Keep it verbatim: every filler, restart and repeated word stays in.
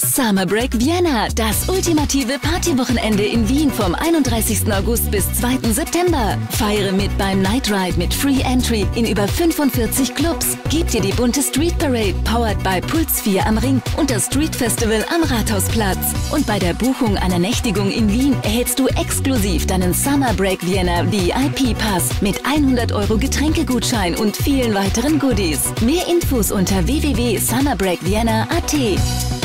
Summer Break Vienna, das ultimative Partywochenende in Wien vom einunddreißigsten August bis zweiten September. Feiere mit beim Night Ride mit Free Entry in über fünfundvierzig Clubs. Gib dir die bunte Street Parade, powered by Puls vier am Ring und das Street Festival am Rathausplatz. Und bei der Buchung einer Nächtigung in Wien erhältst du exklusiv deinen Summer Break Vienna V I P Pass mit hundert Euro Getränkegutschein und vielen weiteren Goodies. Mehr Infos unter w w w punkt summer break vienna punkt a t.